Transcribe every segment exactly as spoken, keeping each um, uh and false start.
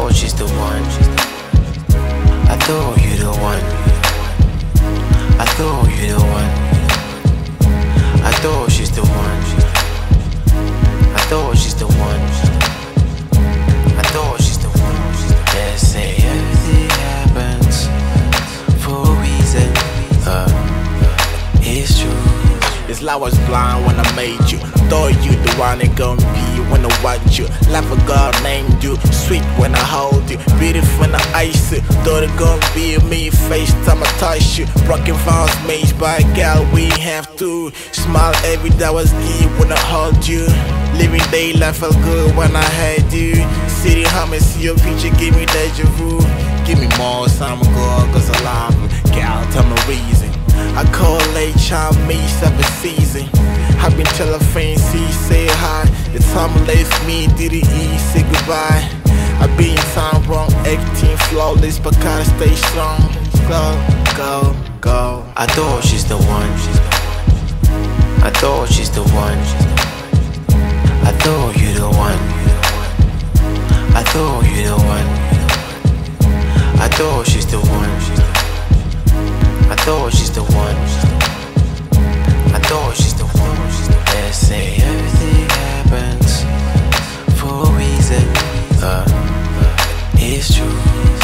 thought she's the one. I thought you the one. I thought you the one. I thought she's the one. I thought she's the one. I thought she's the one. They say everything happens for a reason. Uh, it's true. It's like I was blind when I made you. Thought you the one that gon' be when I want you. Like a girl named you. Sweet when I hold you. Beautiful when I ice it. Thought it gon' be me. Face time I touch you. Broken vows made by a gal. We have to smile every day. I was good when I hold you. Living day life felt good when I had you. City humming, see your picture, give me deja vu. Give me more time ago, cause I love you. Gal, tell me reason. I call late child me seven season. I been telling friends, see, say hi. The time left me, did it eat, say goodbye. I been time wrong, acting flawless, but gotta stay strong. Go, go, go. I thought she's the one. I thought she's the one. I thought you the one. I thought you the one. I thought she's the one. I thought she's the one. I thought she's the one. They say everything happens for a reason. Uh, it's true.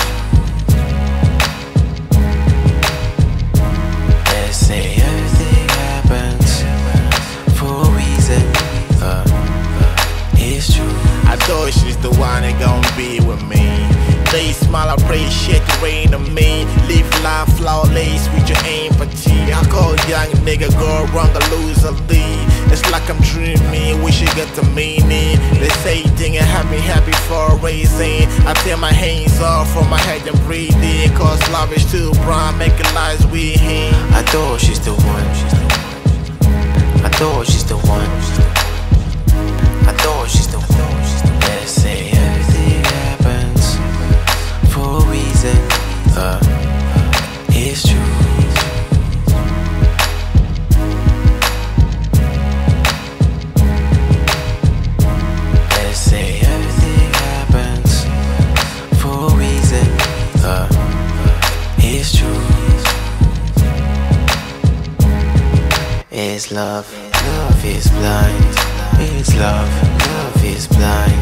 They say everything happens for a reason. Uh, it's true. I thought she's the one that gon' be with me. They smile, appreciate the rain on me. Live life flawless with your empathy. I call young nigga go wrong or lose a lead. It's like I'm dreaming, wish you get the meaning. They say thing and happy, happy for a reason. I tear my hands off from my head and breathe in. Cause love is too bright, making lies with him. I thought she's the one. I thought she's the one. I thought she's the one. They say everything happens for a reason. Uh, it's true. They say everything happens for a reason. Uh, it's true. It's love. Love is blind. It's love. Love is blind.